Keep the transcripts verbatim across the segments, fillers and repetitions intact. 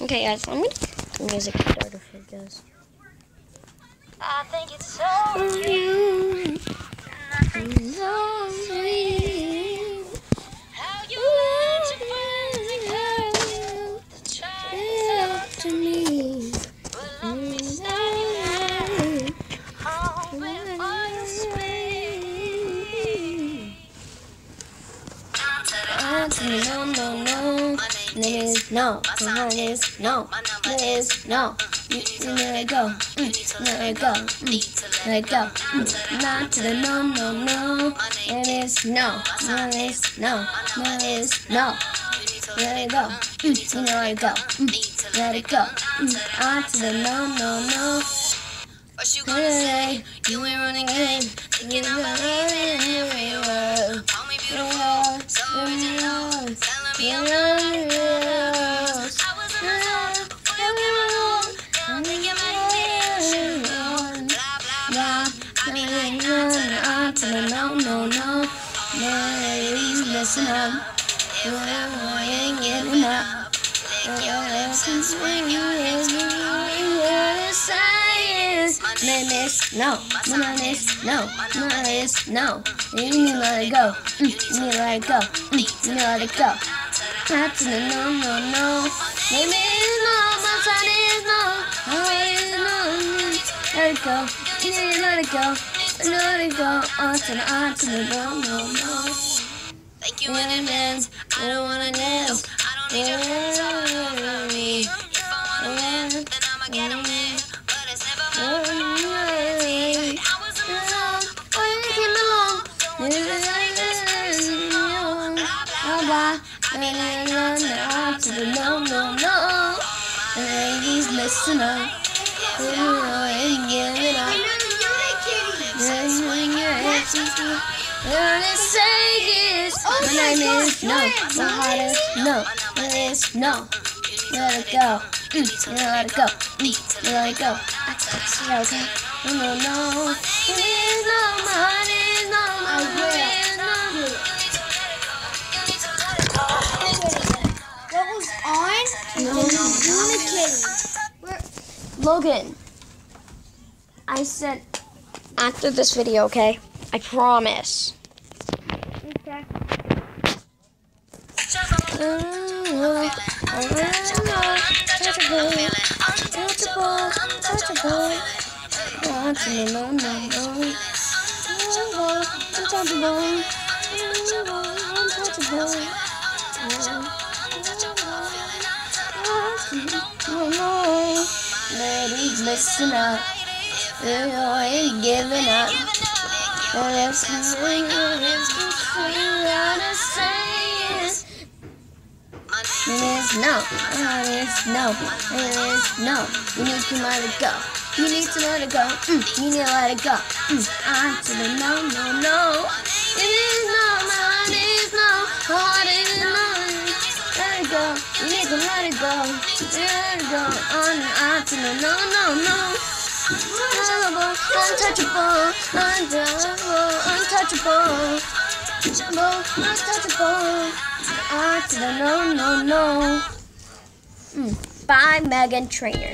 Okay, guys, I'm gonna get the music started for you guys. I think it's so you. I think it's so sweet. How you let your friends try to talk to me. But let me stand you right. Oh, before you speak. No, no, no. This no. This no. This no. Let it go. Mm. Let it go. Mm. Let it go. Mm. Not to the no, no, no. It is no. No, this no. No, this no. Let it go. Mm. Let it go. Mm. Let it go. Mm. On to the no, no, no. What you gonna say? You ain't running game. Thinking I'm a in every word. Call me beautiful. So original. Telling me I'm not real. I was in the zone before you came along. Now I'm thinking about it. Blah, blah, blah. I be like, On to the no, no, no. Please listen up. You ain't giving up. lick your lips and swing your hips. Miss, no, no, miss, no, no, miss, no. You need to let it go. Mm, you need to let it go. Mm, you need to let it go. Not to the no, no, no. Maybe it's no, my son is no. Always no. Let it go. You need to let it go. Let it go. On to the, on to the no, no, no. Thank you in advance. I don't wanna dance. I don't need your hands all over me. If I wanna win, then I'ma get 'em in. But it's never my priority. I was in the zone before you came along. Don't you like this? Blah, blah, blah. I be like, On to the no, no, no. Ladies, listen up. You ain't giving up. Swing your hips and stuff. What I say is, my name is no, my heart is no, my name is no. Let it go, mm, let it go, mm, let it go. I touch it, okay? No, no, no. It is no, my heart is no, my heart is no. What was on? No, no, Communicating. Logan, I said after this video, okay? I promise. Okay. Untouchable, untouchable, untouchable. No, no, no, no. Untouchable, untouchable. No, no. Ladies, listen up. You ain't giving up. Your lips can swing, your lips can swing. What I say is, it is no, it is no, it is no. You need to let it go. You need to let it go. Mm, you need to let it go. Mm, on to the no, no, no. It is no, my heart is no, my heart is no. Let it go. You need to let it go. Let it go. On and on to the no, no, no. Untouchable, untouchable, untouchable, untouchable, untouchable, untouchable. On to the no, no, no. Mm, by Meghan Trainor.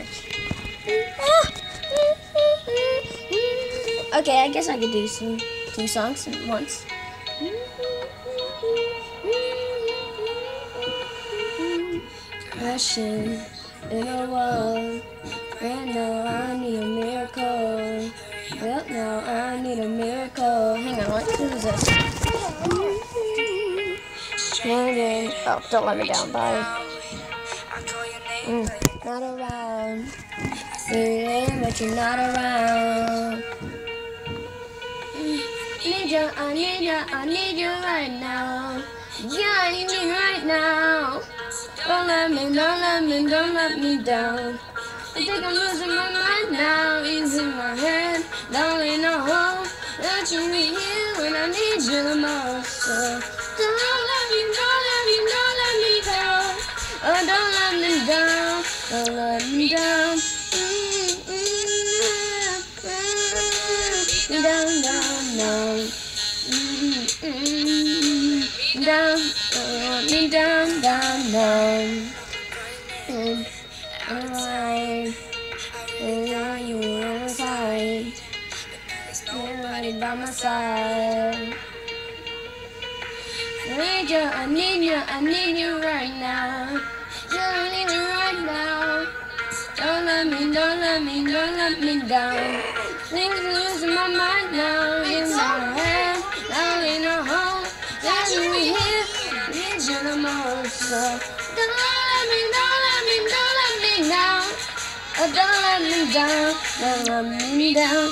Okay, I guess I could do some two songs at once. Crashing in a wall. Right now I need a miracle. Right now I need a miracle. Hang on, what is this? Hanging. Oh, don't let me down. Bye. Mm, not around. You're there, but you're not around. Mm, need you, I need you, I need you right now. Yeah, I need you right now. Don't let me, don't let me, don't let me down. I think I'm losing my mind now. It's in my head. Don't let no hope that you be here when I need you the most. So don't let me, don't let me, don't let me down. Oh, don't let me down. Don't let me down. Mm-hmm. Down, down, down. Mm-hmm. Down, don't let me down, down, down. Mm. in line. And now you on my side. You're right by my side. I need you, I need you, I need you right now. Yeah, I need you right now. Don't let me, don't let me, don't let me down. Things are losing my mind now. In my head, now in a home. There's you here, need you the most. So don't let me, don't let me, don't let me down. Oh, don't let me down, don't let me down.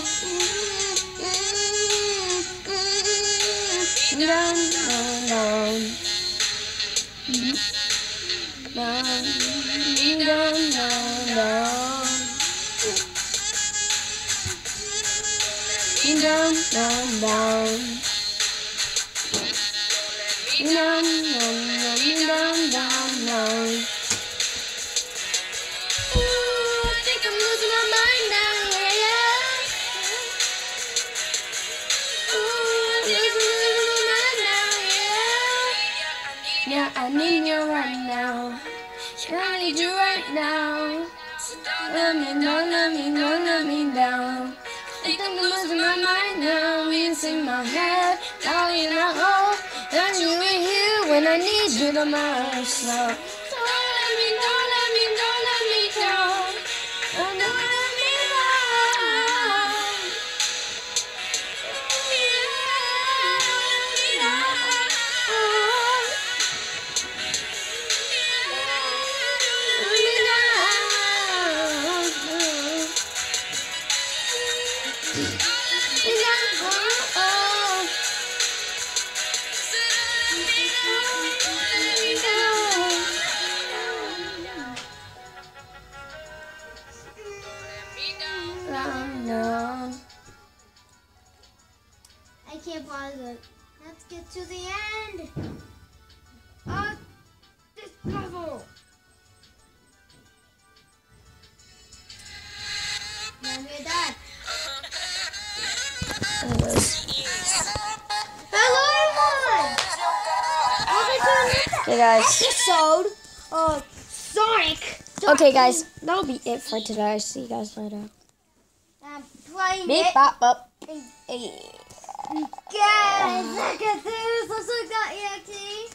Down, down, down. Down, down, down, down. Down, down, down. Down, down, down, down, down. Ooh, I think I'm losing my mind now, yeah, yeah. Ooh, I think I'm losing my mind now, yeah. Yeah, I need you right now. I need you right now. Let me, don't let me, don't let me down. I think I'm losing my mind now. It's in my head, now in a hole. And you ain't here when I need you the most. So don't let me, don't let me, don't let me down. Don't let me down. I can't pause it. Let's get to the end of this puzzle. Now we're done. Hello, everyone. Welcome to another Okay, guys. episode of Sonic. Okay, guys. That'll be it for today. See you guys later. I'm playing Beep, it. bop, bop. Hey. Guys, look at this. Let's look at E X T.